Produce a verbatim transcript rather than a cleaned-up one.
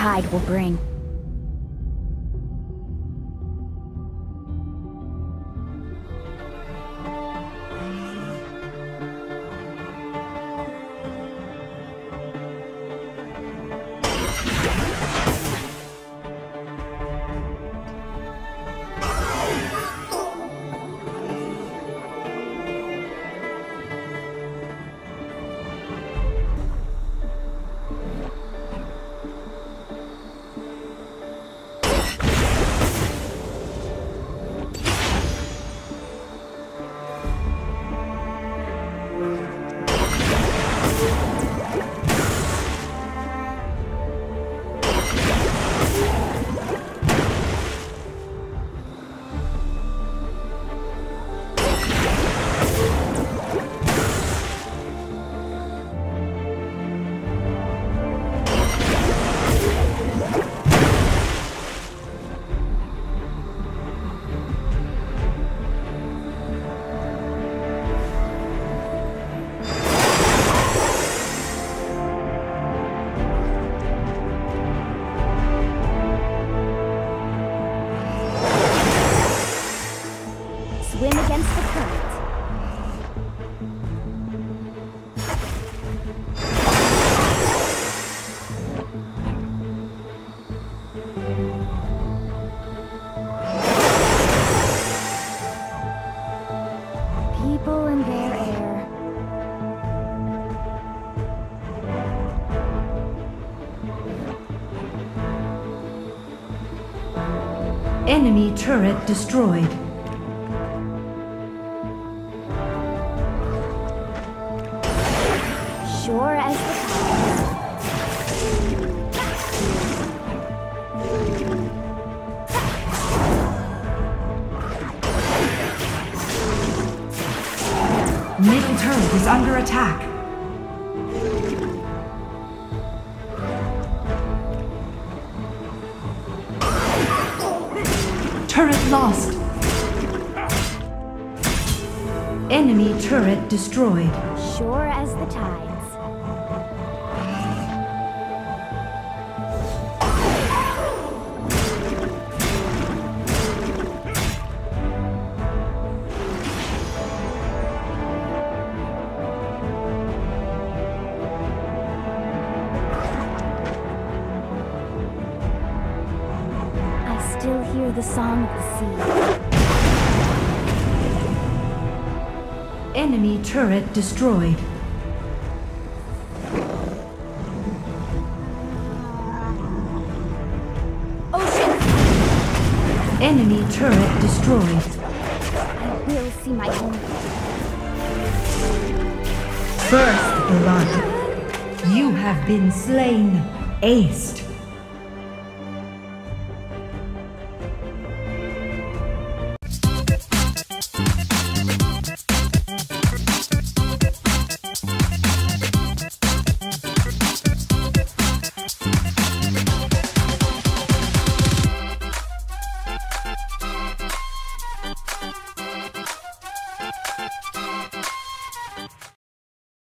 tide will bring. Swim against the current. People and their air. Enemy turret destroyed. Sure as the Middle turret is under attack. Turret lost. Enemy turret destroyed. Sure as the tides. I still hear the song of the sea. Enemy turret destroyed. Ocean! Enemy turret destroyed. I will see my own. First blood. You have been slain. Aced.